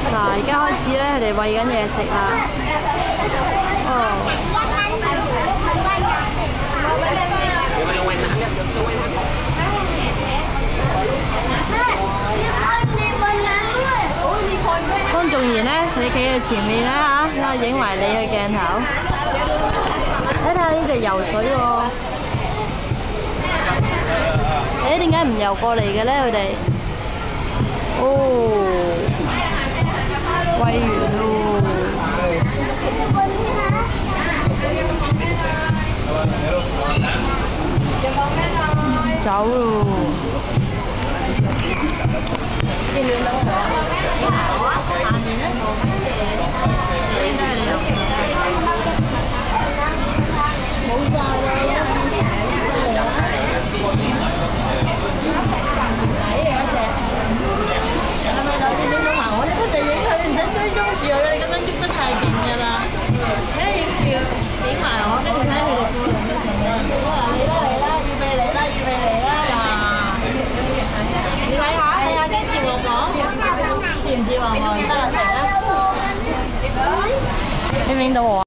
嗱，而家開始咧，佢哋餵緊嘢食啦。哦。方仲賢咧，你企喺前面啦嚇，影埋你嘅鏡頭。睇下呢隻游水喎。點解唔游過嚟嘅咧？佢哋？哦。餵完咯。走咯。見亂到我啊！下面咧冇乜嘢，應該係冇晒啦。係咪有啲點講話？我哋一直影佢，唔使追蹤住佢，你咁樣捉得太勁㗎啦！睇下要影埋我，跟住睇佢哋過嚟都成啦。嚟啦嚟啦，預備嚟啦，預備嚟啦！你睇下，係啊，跟住我講，似唔似黃黃得啦成啦？影唔影到我？